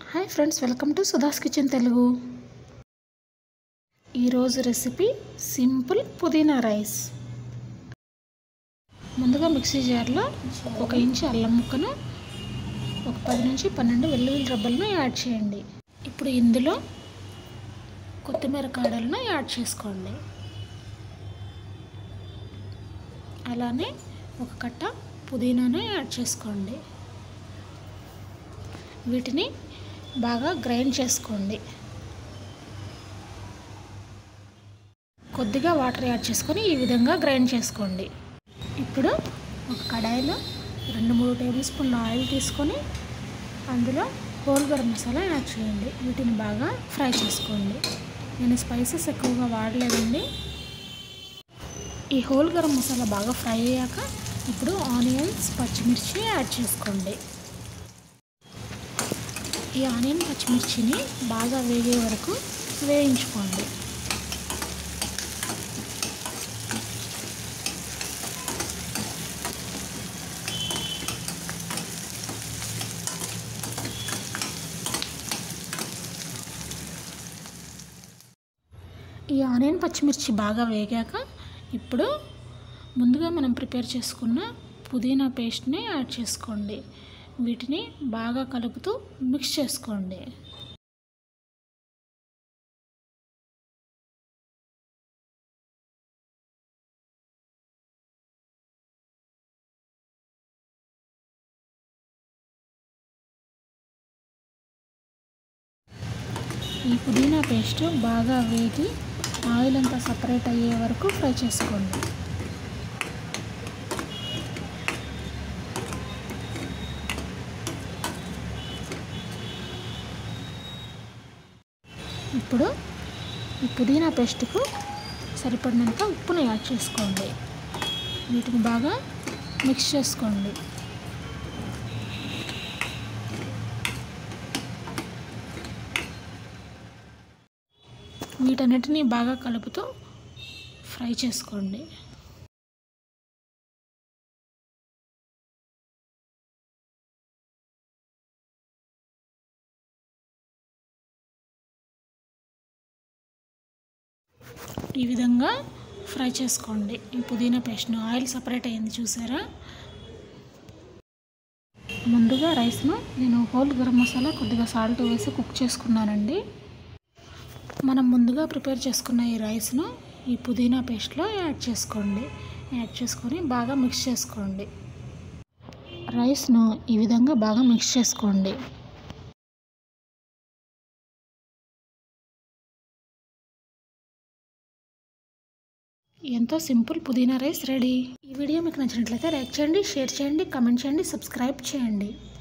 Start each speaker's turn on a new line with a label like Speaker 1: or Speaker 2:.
Speaker 1: Hi friends, welcome to Sudha's kitchen Telugu. ఈరోజు recipe simple పుదీనా rice. ముందుగా మిక్సీ జార్లో 1 ఇంచు అల్లం ముక్కను, ఒక 10 నుంచి 12 వెల్లుల్లి రబ్బలను యాడ్ చేయండి. ఇప్పుడు ఇందులో కొత్తిమీర కాడలను యాడ్ చేసుకోండి. అలానే ఒక కట్ట పుదీనాను యాడ్ చేసుకోండి. వీటిని బాగా గ్రైండ్ చేసుకోండి. కొద్దిగా వాటర్ యాడ్ చేసుకొని ఈ విధంగా గ్రైండ్ చేసుకోండి. ఇప్పుడు ఒక కడాయిలో 2-3 టేబుల్ స్పూన్ల ఆయిల్ తీసుకొని అందులో హోల్ గరం మసాలా యాడ్ చేయండి. వీటిని బాగా ఫ్రై చేసుకోండి. నేను స్పైసెస్ ఎక్కువగా వాడలేదండి. ఈ హోల్ గరం మసాలా బాగా ఫ్రై అయ్యాక ఇప్పుడు ఆనియన్స్, పచ్చిమిర్చి యాడ్ చేసుకోండి. ఈ ఆనియన్, పచ్చిమిర్చిని బాగా వేగే వరకు వేయించుకోండి. ఈ ఆనియన్, పచ్చిమిర్చి బాగా వేగాక ఇప్పుడు ముందుగా మనం ప్రిపేర్ చేసుకున్న పుదీనా పేస్ట్ని యాడ్ చేసుకోండి. వీటిని బాగా కలుపుతూ మిక్స్ చేసుకోండి. ఈ పుదీనా పేస్ట్ బాగా వేగి ఆయిల్ అంతా సపరేట్ అయ్యే వరకు ఫ్రై చేసుకోండి. ఇప్పుడు ఈ పుదీనా పేస్ట్కు సరిపడినంత ఉప్పును యాడ్ చేసుకోండి. వీటిని బాగా మిక్స్ చేసుకోండి. వీటన్నిటిని బాగా కలుపుతూ ఫ్రై చేసుకోండి. ఈ విధంగా ఫ్రై చేసుకోండి. ఈ పుదీనా పేస్ట్ను ఆయిల్ సపరేట్ అయ్యింది చూసారా. ముందుగా రైస్ను నేను హోల్ గరం మసాలా, కొద్దిగా సాల్ట్ వేసి కుక్ చేసుకున్నానండి. మనం ముందుగా ప్రిపేర్ చేసుకున్న ఈ రైస్ను ఈ పుదీనా పేస్ట్లో యాడ్ చేసుకోండి. యాడ్ చేసుకొని బాగా మిక్స్ చేసుకోండి. రైస్ను ఈ విధంగా బాగా మిక్స్ చేసుకోండి. ఎంతో సింపుల్ పుదీనా రైస్ రెడీ. ఈ వీడియో మీకు నచ్చినట్లయితే లైక్ చేయండి, షేర్ చేయండి, కామెంట్ చేయండి, సబ్స్క్రైబ్ చేయండి.